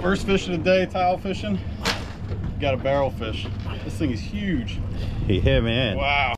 First fish of the day, tile fishing. Got a barrel fish. This thing is huge. Yeah, man. Wow.